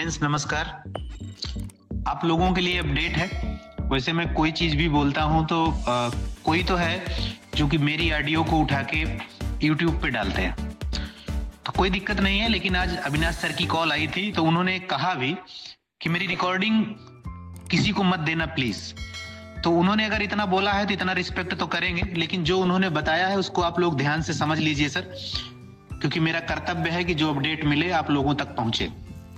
Friends नमस्कार। आप लोगों के लिए अपडेट है। वैसे मैं कोई चीज भी बोलता हूं तो कोई तो है जो कि मेरी ऑडियो को उठा के YouTube पे डालते हैं, तो कोई दिक्कत नहीं है। लेकिन आज अविनाश सर की कॉल आई थी तो उन्होंने कहा भी कि मेरी रिकॉर्डिंग किसी को मत देना प्लीज। तो उन्होंने अगर इतना बोला है तो इतना रिस्पेक्ट तो करेंगे, लेकिन जो उन्होंने बताया है उसको आप लोग ध्यान से समझ लीजिए सर, क्योंकि मेरा कर्तव्य है कि जो अपडेट मिले आप लोगों तक पहुंचे।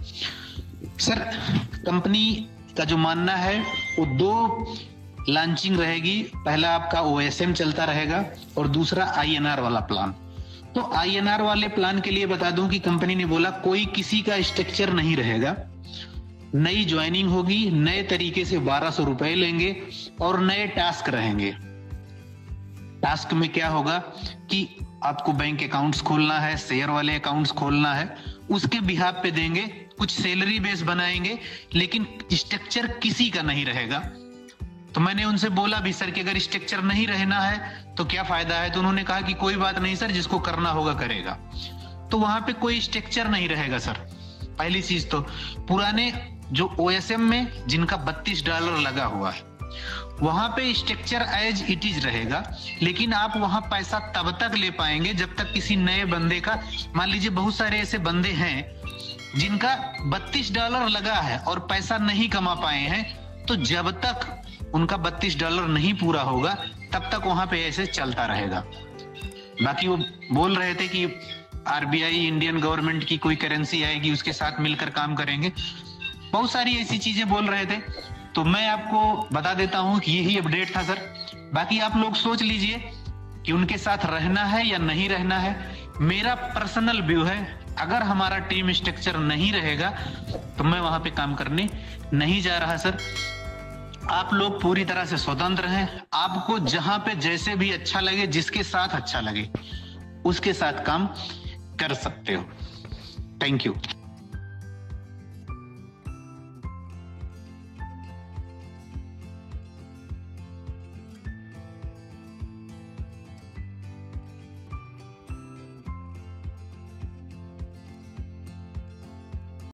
सर, कंपनी का जो मानना है वो दो लॉन्चिंग रहेगी। पहला आपका OSM चलता रहेगा और दूसरा INR वाला प्लान। तो INR वाले प्लान के लिए बता दूं कि कंपनी ने बोला कोई किसी का स्ट्रक्चर नहीं रहेगा, नई ज्वाइनिंग होगी, नए तरीके से 1200 रुपए लेंगे और नए टास्क रहेंगे। टास्क में क्या होगा कि आपको बैंक अकाउंट्स खोलना है, शेयर वाले अकाउंट्स खोलना है, उसके बिहाफ पे देंगे, कुछ सैलरी बेस बनाएंगे, लेकिन स्ट्रक्चर किसी का नहीं रहेगा। तो मैंने उनसे बोला भी सर कि अगर स्ट्रक्चर नहीं रहना है तो क्या फायदा है। तो उन्होंने कहा कि कोई बात नहीं सर, जिसको करना होगा करेगा। तो वहां पे कोई स्ट्रक्चर नहीं रहेगा सर। पहली चीज तो पुराने जो OSM में जिनका $32 लगा हुआ है वहां पे स्ट्रक्चर एज इट इज रहेगा, लेकिन आप वहां पैसा तब तक ले पाएंगे जब तक किसी नए बंदे का, मान लीजिए बहुत सारे ऐसे बंदे हैं जिनका $32 लगा है और पैसा नहीं कमा पाए हैं, तो जब तक उनका $32 नहीं पूरा होगा तब तक वहां पे ऐसे चलता रहेगा। बाकी वो बोल रहे थे कि RBI इंडियन गवर्नमेंट की कोई करेंसी आएगी उसके साथ मिलकर काम करेंगे, बहुत सारी ऐसी चीजें बोल रहे थे। तो मैं आपको बता देता हूं कि यही अपडेट था सर। बाकी आप लोग सोच लीजिए कि उनके साथ रहना है या नहीं रहना है। मेरा पर्सनल व्यू है, अगर हमारा टीम स्ट्रक्चर नहीं रहेगा तो मैं वहां पे काम करने नहीं जा रहा सर। आप लोग पूरी तरह से स्वतंत्र हैं, आपको जहां पे जैसे भी अच्छा लगे, जिसके साथ अच्छा लगे उसके साथ काम कर सकते हो। Thank you.